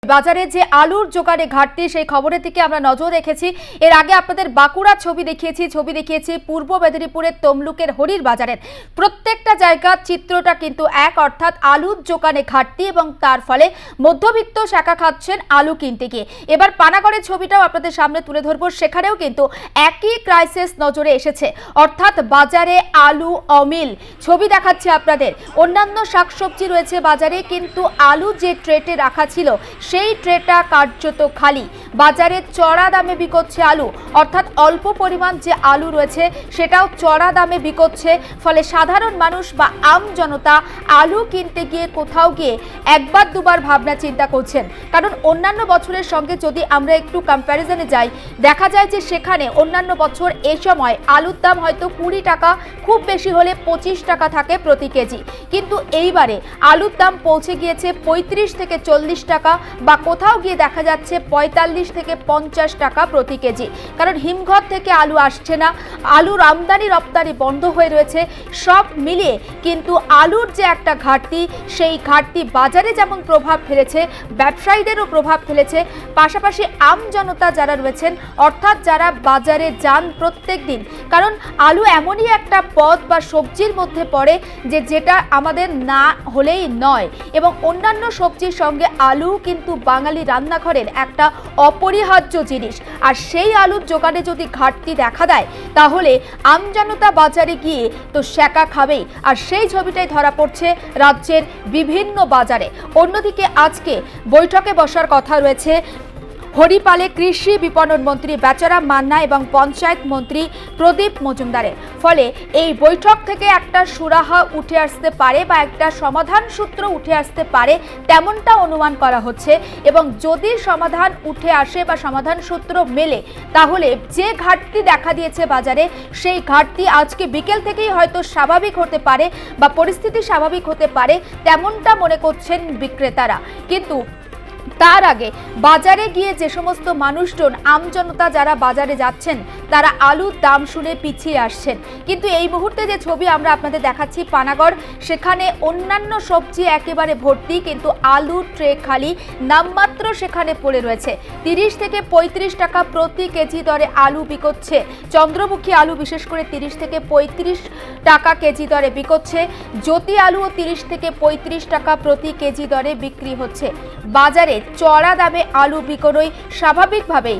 বাজারে যে আলুর জোগানে ঘাটতি সেই খবরের দিকে আমরা নজর রেখেছি। এর আগে আপনাদের বাঁকুড়ার ছবি দেখিয়েছি পূর্ব মেদিনীপুরের তমলুকের হরির বাজারের প্রত্যেকটা জায়গার চিত্রটা কিন্তু এক, অর্থাৎ আলুর জোগানে ঘাটতি এবং তার ফলে মধ্যবিত্ত শাখা খাচ্ছেন আলু কিনতে গিয়ে। এবার পানাগড়ের ছবিটাও আপনাদের সামনে তুলে ধরবো, সেখানেও কিন্তু একই ক্রাইসিস নজরে এসেছে, অর্থাৎ বাজারে আলু অমিল। ছবি দেখাচ্ছি আপনাদের, অন্যান্য শাকসবজি রয়েছে বাজারে, কিন্তু আলু যে ট্রেতে রাখা ছিল সেই ট্রেটা কার্যত খালি। বাজারে চড়া দামে বিকোচ্ছে আলু, অর্থাৎ অল্প পরিমাণ যে আলু রয়েছে সেটাও চড়া দামে বিকোচ্ছে। ফলে সাধারণ মানুষ বা আম জনতা আলু কিনতে গিয়ে কোথাও গিয়ে একবার দুবার ভাবনা চিন্তা করছেন, কারণ অন্যান্য বছরের সঙ্গে যদি আমরা একটু কম্প্যারিজনে যাই, দেখা যায় যে সেখানে অন্যান্য বছর এই সময় আলুর দাম হয়তো 20 টাকা, খুব বেশি হলে 25 টাকা থাকে প্রতি কেজি, কিন্তু এইবারে আলুর দাম পৌঁছে গিয়েছে 35 থেকে 40 টাকা, বা কোথাও গিয়ে দেখা যাচ্ছে 45 থেকে 50 টাকা প্রতি কেজি। কারণ হিমঘর থেকে আলু আসছে না, আলুর আমদানি রপ্তানি বন্ধ হয়ে রয়েছে। সব মিলিয়ে কিন্তু আলুর যে একটা ঘাটতি, সেই ঘাটতি বাজারে যেমন প্রভাব ফেলেছে, ব্যবসায়ীদেরও প্রভাব ফেলেছে, পাশাপাশি আম জনতা যারা রয়েছেন, অর্থাৎ যারা বাজারে যান প্রত্যেক দিন। কারণ আলু এমনই একটা পদ বা সবজির মধ্যে পড়ে যেটা আমাদের না হলেই নয়, এবং অন্যান্য সবজির সঙ্গে আলু কিন্তু বাঙালি রান্নাঘরের একটা অপরিহার্য জিনিস। আর সেই আলুর জোগানে যদি ঘাটতি দেখা দেয়, তাহলে আমজনতা বাজারে গিয়ে তো সেকা খাবেই। আর সেই ছবিটাই ধরা পড়ছে রাজ্যের বিভিন্ন বাজারে। অন্যদিকে আজকে বৈঠকে বসার কথা রয়েছে হরিপালে কৃষি বিপণন মন্ত্রী বেচারাম মান্না এবং পঞ্চায়েত মন্ত্রী প্রদীপ মজুমদারের। ফলে এই বৈঠক থেকে একটা সুরাহা উঠে আসতে পারে বা একটা সমাধান সূত্র উঠে আসতে পারে, তেমনটা অনুমান করা হচ্ছে। এবং যদি সমাধান উঠে আসে বা সমাধান সূত্র মেলে, তাহলে যে ঘাটতি দেখা দিয়েছে বাজারে, সেই ঘাটতি আজকে বিকেল থেকেই হয়তো স্বাভাবিক হতে পারে বা পরিস্থিতি স্বাভাবিক হতে পারে, তেমনটা মনে করছেন বিক্রেতারা। কিন্তু তার আগে বাজারে গিয়ে যে সমস্ত মানুষজন, আমজনতা যারা বাজারে যাচ্ছেন, তারা আলুর দাম শুনে পিছিয়ে আসছেন। কিন্তু এই মুহূর্তে যে ছবি আমরা আপনাদের দেখাচ্ছি পানাগড়, সেখানে অন্যান্য সবজি একেবারে ভর্তি, কিন্তু আলুর ট্রে খালি, নামমাত্র সেখানে পড়ে রয়েছে। 30 থেকে 35 টাকা প্রতি কেজি দরে আলু বিকোচ্ছে। চন্দ্রমুখী আলু বিশেষ করে 30 থেকে 35 টাকা কেজি দরে বিকোচ্ছে। জ্যোতি আলুও 30 থেকে 35 টাকা প্রতি কেজি দরে বিক্রি হচ্ছে। বাজারে চড়া দামে আলু বিক্রয় স্বাভাবিকভাবেই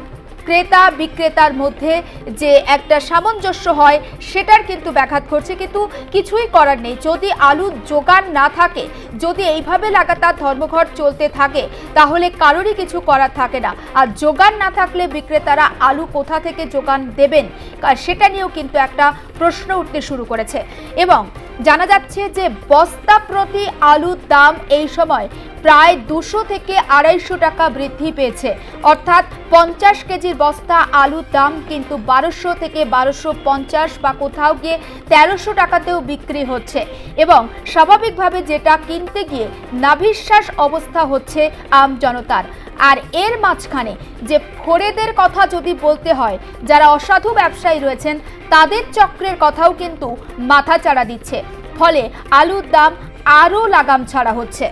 ক্রেতা বিক্রেতার মধ্যে যে একটা সামঞ্জস্য হয়, সেটার কিন্তু ব্যাঘাত ঘটছে। কিন্তু কিছুই করার নেই, যদি আলুর জোগান না থাকে, যদি এইভাবে লাগাতার ধর্মঘট চলতে থাকে, তাহলে কারোরই কিছু করার থাকে না। আর জোগান না থাকলে বিক্রেতারা আলু কোথা থেকে জোগান দেবেন, সেটা নিয়েও কিন্তু একটা প্রশ্ন উঠতে শুরু করেছে। এবং জানা যাচ্ছে যে বস্তা প্রতি আলুর দাম এই সময় প্রায় 200 থেকে 250 টাকা বৃদ্ধি পেয়েছে, অর্থাৎ 50 কেজির বস্তা আলুর দাম কিন্তু 1200 থেকে 1250 বা কোথাও গিয়ে 1300 টাকাতেও বিক্রি হচ্ছে। এবং স্বাভাবিকভাবে যেটা কিনতে গিয়ে নাভিশ্বাস অবস্থা হচ্ছে আম জনতার। আর এর মাঝখানে যে ফোরেদের কথা যদি বলতে হয়, যারা অসাধু ব্যবসায়ী রয়েছেন, তাদের চক্রের কথাও কিন্তু মাথা চাড়া দিচ্ছে। ফলে আলুর দাম আরও লাগাম ছাড়া হচ্ছে।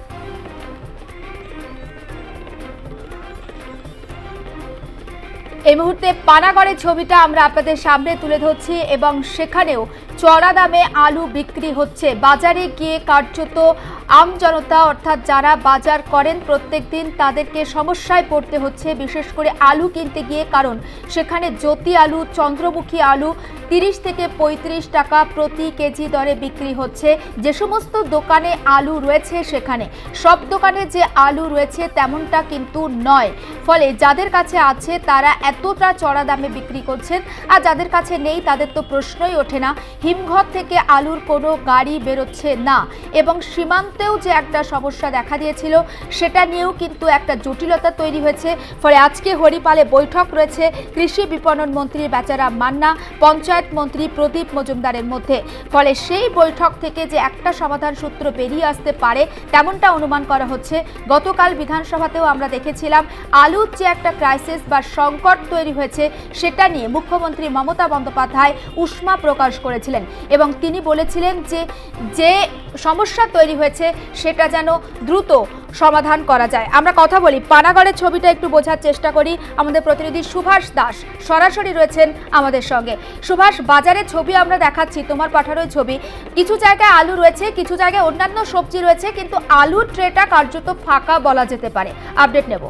এই মুহূর্তে পানাগড়ের ছবিটা আমরা আপনাদের সামনে তুলে ধরছি, এবং সেখানেও চড়া দামে আলু বিক্রি হচ্ছে। বাজারে গিয়ে কার্যত আমজনতা, অর্থাৎ যারা বাজার করেন প্রত্যেক দিন, তাদেরকে সমস্যায় পড়তে হচ্ছে, বিশেষ করে আলু কিনতে গিয়ে। কারণ সেখানে জ্যোতি আলু, চন্দ্রমুখী আলু 30 থেকে 35 টাকা প্রতি কেজি দরে বিক্রি হচ্ছে। যে সমস্ত দোকানে আলু রয়েছে, সেখানে সব দোকানে যে আলু রয়েছে তেমনটা কিন্তু নয়। ফলে যাদের কাছে আছে তারা এতটা চড়া দামে বিক্রি করছেন, আর যাদের কাছে নেই তাদের তো প্রশ্নই ওঠে না। হিমঘর থেকে আলুর কোনো গাড়ি বেরোচ্ছে না, এবং সীমান্তেও যে একটা সমস্যা দেখা দিয়েছিল, সেটা নিয়েও কিন্তু একটা জটিলতা তৈরি হয়েছে। ফলে আজকে হরিপালে বৈঠক রয়েছে কৃষি বিপণন মন্ত্রী বেচারাম মান্না, পঞ্চায়েত মন্ত্রী প্রদীপ মজুমদারের মধ্যে। ফলে সেই বৈঠক থেকে যে একটা সমাধান সূত্র বেরিয়ে আসতে পারে, তেমনটা অনুমান করা হচ্ছে। গতকাল বিধানসভাতেও আমরা দেখেছিলাম আলুর যে একটা ক্রাইসিস বা সংকট তৈরি হয়েছে, সেটা নিয়ে মুখ্যমন্ত্রী মমতা বন্দ্যোপাধ্যায় উষ্মা প্রকাশ করেছিলেন, এবং তিনি বলেছিলেন যে সমস্যা তৈরি হয়েছে সেটা যেন দ্রুত সমাধান করা যায়। আমরা কথা বলি, পানাগড়ের ছবিটা একটু বোঝার চেষ্টা করি। আমাদের প্রতিনিধি সুভাষ দাস সরাসরি রয়েছেন আমাদের সঙ্গে। সুভাষ, বাজারের ছবি আমরা দেখাচ্ছি, তোমার পাঠানো ছবি। কিছু জায়গায় আলু রয়েছে, কিছু জায়গায় অন্যান্য সবজি রয়েছে, কিন্তু আলুর ট্রেটা কার্যত ফাঁকা বলা যেতে পারে। আপডেট নেব।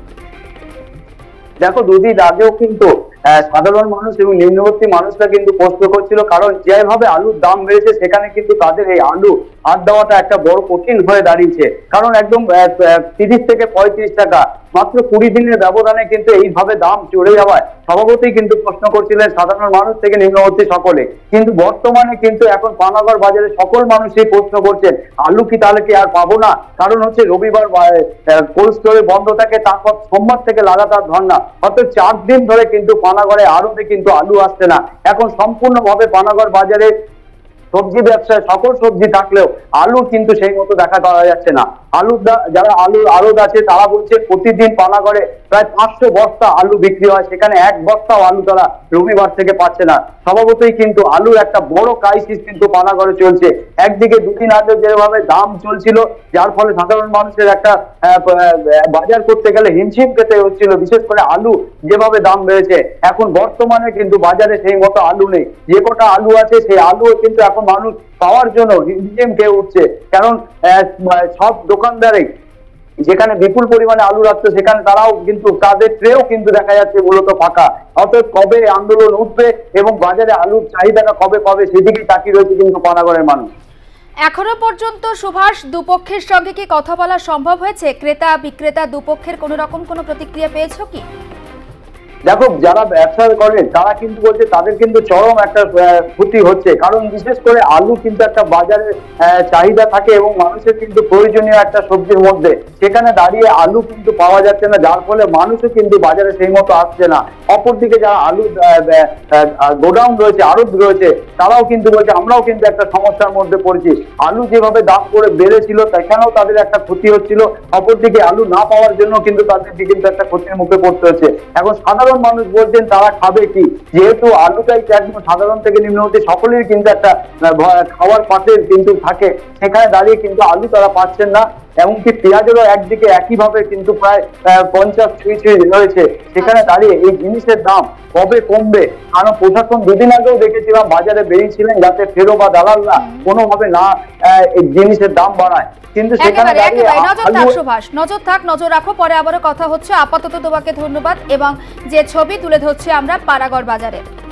দেখো, দুদিন আগেও কিন্তু সাধারণ মানুষ এবং নিম্নবর্তী মানুষরা কিন্তু প্রশ্ন করছিল, কারণ যেভাবে আলুর দাম বেড়েছে সেখানে কিন্তু তাদের এই আলু হাত দেওয়াটা একটা বড় কঠিন হয়ে দাঁড়িয়েছে। কারণ একদম 30 থেকে 35 টাকা মাত্র 20 দিনের ব্যবধানে কিন্তু এইভাবে দাম চড়ে যাওয়ায় স্বভাবতই কিন্তু প্রশ্ন করছিলেন সাধারণ মানুষ থেকে নিম্নবর্তী সকলে। কিন্তু বর্তমানে কিন্তু এখন পানাগড় বাজারে সকল মানুষই প্রশ্ন করছেন, আলু কি তাহলে কি আর পাবো না? কারণ হচ্ছে রবিবার কোল্ড স্টোরে বন্ধ থাকে, তারপর সোমবার থেকে লাগাতার ধর্না, অর্থাৎ 4 দিন ধরে কিন্তু পানাগড়ে আড়তে কিন্তু আলু আসছে না। এখন সম্পূর্ণভাবে পানাগড় বাজারে সবজি ব্যবসায় সকল সবজি থাকলেও আলু কিন্তু সেই মতো দেখা পাওয়া যাচ্ছে না। যারা আলু আড়ত আছে তারা বলছে প্রতিদিন পানাগড়ে প্রায় 500 বস্তা আলু বিক্রি হয়, সেখানে 1 বস্তাও আলু তারা রবিবার থেকে পাচ্ছে না। স্বভাবতই কিন্তু আলুর একটা বড় ক্রাইসিস কিন্তু পানাগড়ে চলছে। একদিকে দুদিন আগে যেভাবে দাম চলছিল, যার ফলে সাধারণ মানুষের একটা বাজার করতে গেলে হিমশিম খেতে হচ্ছিল, বিশেষ করে আলু যেভাবে দাম বেড়েছে। এখন বর্তমানে কিন্তু বাজারে সেই মতো আলু নেই। যে কটা আলু আছে সেই আলুও কিন্তু এখন মানুষ পাওয়ার জন্য হিমশিম খেয়ে উঠছে। কারণ সব দোকানদারে যেখানে বিপুল পরিমাণে আলু রাখছে সেখানে তারাও কিন্তু তাদের ট্রেও কিন্তু দেখা যাচ্ছে মূলত ফাঁকা। অর্থাৎ কবে আন্দোলন উঠবে এবং বাজারে আলুর চাহিদাটা কবে পাবে সেদিকেই তাকিয়ে রয়েছে কিন্তু পানাগড়ের মানুষ। এখনো পর্যন্ত সুভাষ, দুপক্ষের সঙ্গে কি কথা বলা সম্ভব হয়েছে? ক্রেতা বিক্রেতা দুপক্ষের কোনো রকম কোনো প্রতিক্রিয়া পেয়েছো কি? দেখো, যারা ব্যবসা করেন তারা কিন্তু বলছে তাদের কিন্তু চরম একটা ক্ষতি হচ্ছে। কারণ বিশেষ করে আলু কিন্তু একটা বাজারে চাহিদা থাকে এবং মানুষের কিন্তু প্রয়োজনীয় একটা সবজির মধ্যে, সেখানে দাঁড়িয়ে আলু কিন্তু পাওয়া যাচ্ছে না, যার ফলে মানুষও কিন্তু বাজারে সেই মতো আসছে না। অপরদিকে যারা আলু গোডাউন রয়েছে, আড়ত রয়েছে, তারাও কিন্তু বলছে আমরাও কিন্তু একটা সমস্যার মধ্যে পড়েছি। আলু যেভাবে দাম করে বেড়েছিল সেখানেও তাদের একটা ক্ষতি হচ্ছিল, অপরদিকে আলু না পাওয়ার জন্য কিন্তু তাদের কিন্তু একটা ক্ষতির মুখে পড়তে হচ্ছে। এখন সাধারণ মানুষ বলছেন তারা খাবে কি, যেহেতু আলুটাই একদম সাধারণ থেকে নিম্নবর্তী সকলের কিন্তু একটা খাওয়ার পাতে কিন্তু থাকে, সেখানে দাঁড়িয়ে কিন্তু আলু তারা পাচ্ছেন না। এমনকি পেঁয়াজেরও একদিকে একইভাবে কিন্তু প্রায় 50 ছুঁই রয়েছে, সেখানে দাঁড়িয়ে এই জিনিসের দাম কবে কমবে? কারণ প্রশাসন দুদিন আগেও দেখেছিলাম বাজারে বেরিয়েছিলেন যাতে ফেরো বা দালালরা কোনোভাবে না এই জিনিসের দাম বাড়ায়, কিন্তু সেখানে নজর থাক, নজর রাখো, পরে আবারও কথা হচ্ছে। আপাতত তোমাকে ধন্যবাদ এবং যে ছবি তুলে ধরছে আমরা পানাগড় বাজারে।